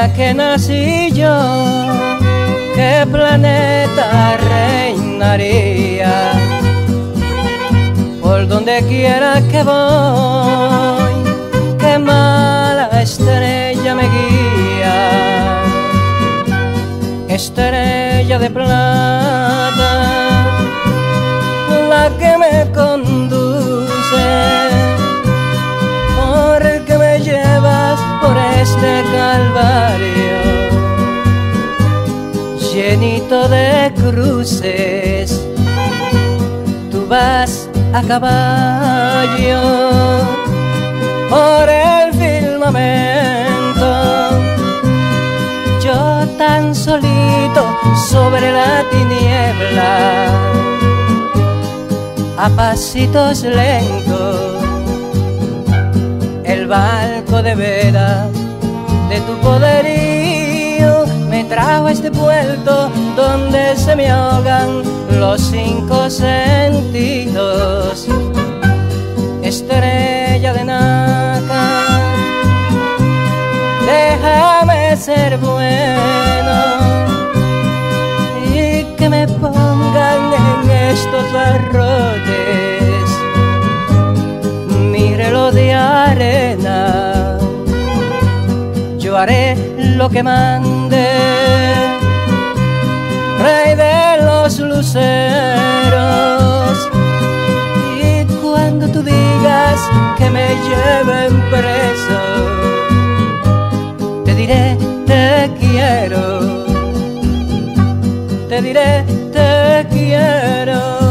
día que nací yo, ¿qué planeta reinaría? Por donde quiera que voy, qué mala estrella me guía. Estrella de plata, la que me conduce, porque me llevas por este calvario llenito de cruces. Tú vas a caballo por el firmamento, yo tan solito sobre la tiniebla, a pasitos lentos. El barco de vela de tu poderío me trajo a este puerto donde se me ahogan los 5 sentidos. Estrella de naca, déjame ser bueno y que me pongan en estos barrotes mi reloj de arena. Yo haré lo que mande, rey de los luceros, y cuando tú digas que me lleven preso, te diré te quiero, te diré te quiero.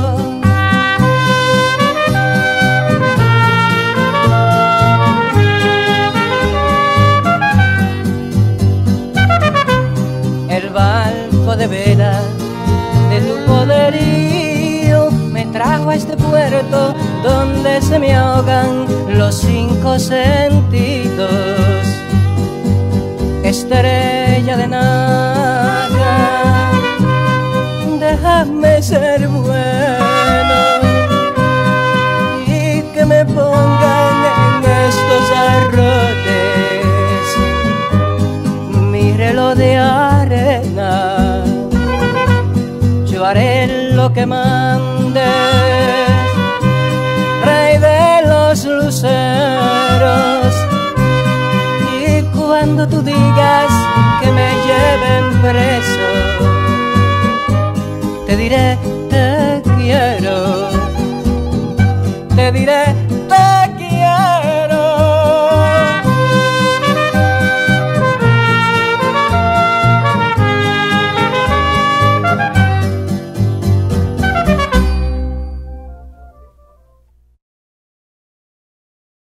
De vela de tu poderío me trajo a este puerto donde se me ahogan los 5 sentidos. Estrella de naca, déjame ser bueno y que me pongan en estos arrotes mi reloj de arena. Yo haré lo que mandes, rey de los luceros, y cuando tú digas que me lleven preso, te diré te quiero, te diré te